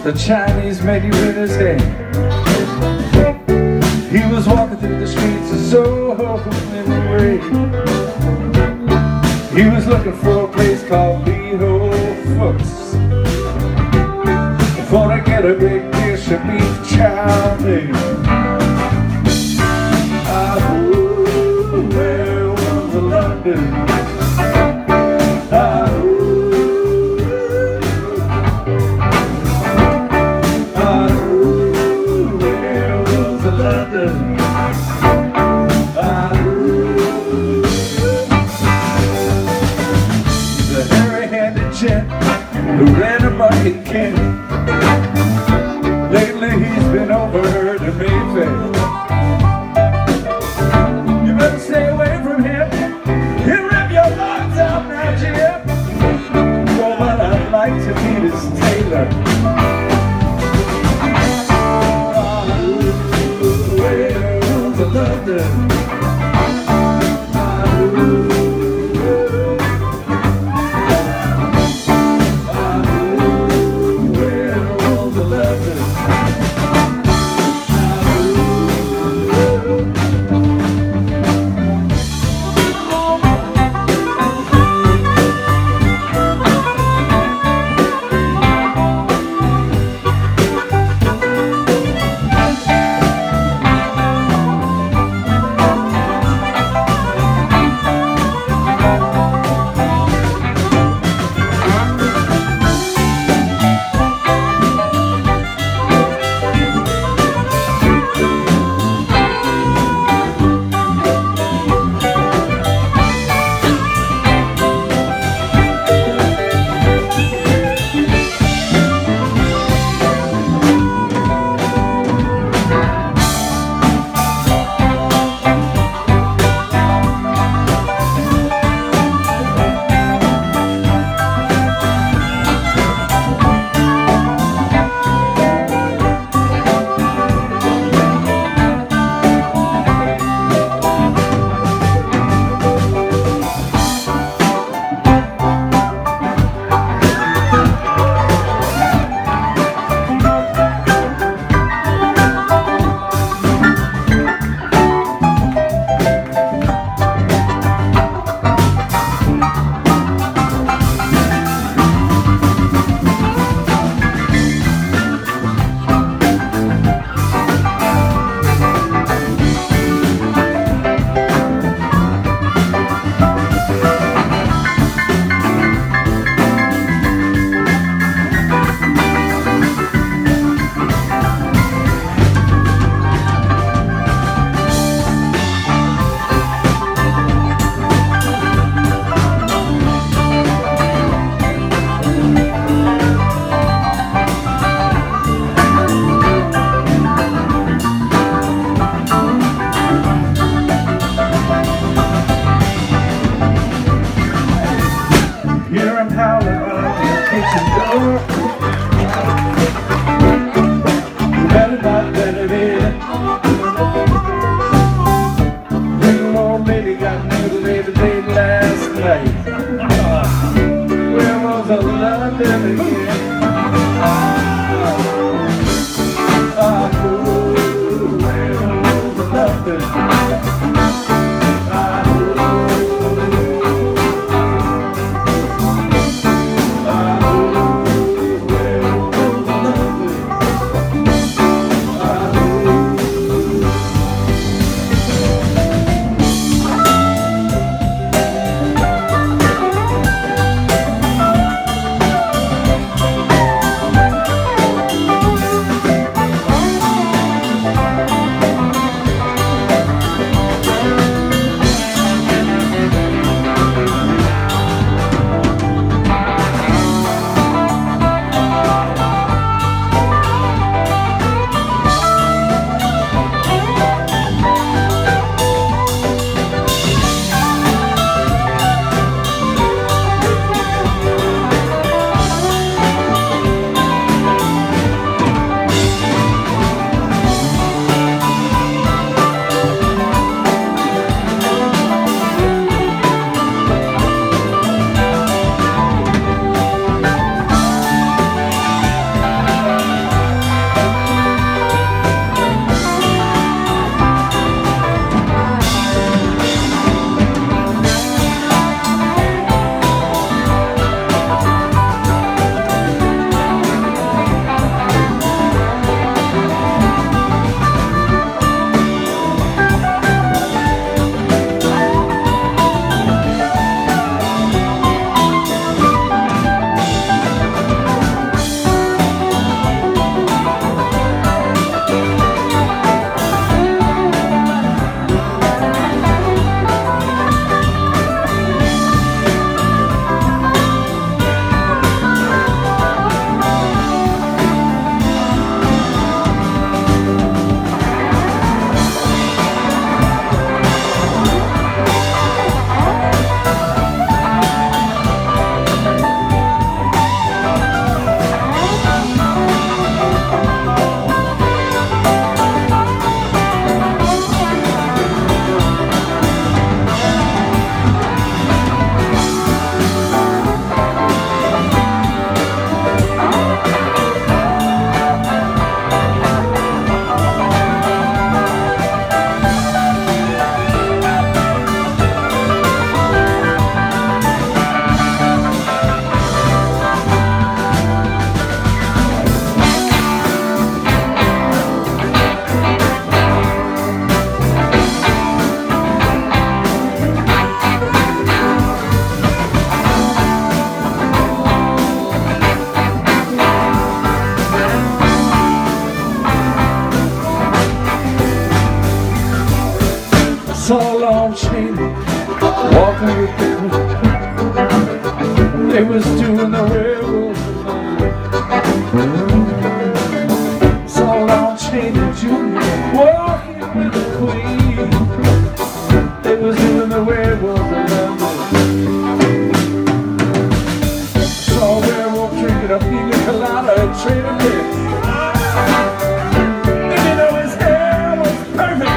the Chinese menu in his hand. He was walking through the streets of Soho in the rain. He was looking for a place called Liho Foots, for to get a big dish of beef chow mein. Where was London? Who ran a bucket can. Lately he's been over to Mayfair. You better stay away from him. He'll rip your lungs out now, Jim. Oh, but I'd like to meet his tailor. Where's London? Saw Lon Chaney walking with the Queen. They was doing the railroad. Saw Lon Chaney Jr. walking with the Queen. They was doing the werewolf of London. Saw a werewolf drinking a pina colada and trading bricks. And you know his hair was perfect.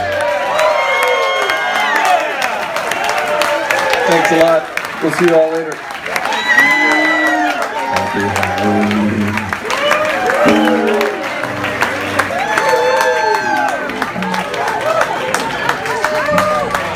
Thanks a lot. We'll see you all later.